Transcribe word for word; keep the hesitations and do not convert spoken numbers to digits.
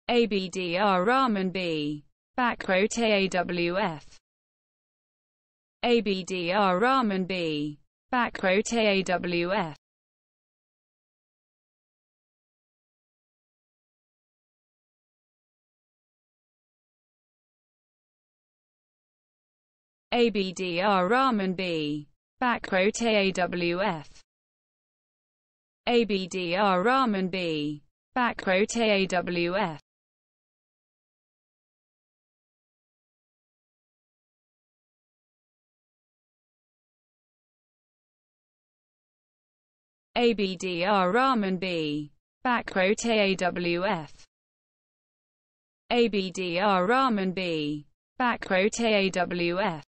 abd ar-Rahman b. Backquote awf. abd ar-Rahman b. Backquote awf. abd ar-Rahman b. Backquote awf. abd ar-Rahman b. Backquote awf. abd ar-Rahman b. Backquote awf. abd ar-Rahman b. Backquote awf.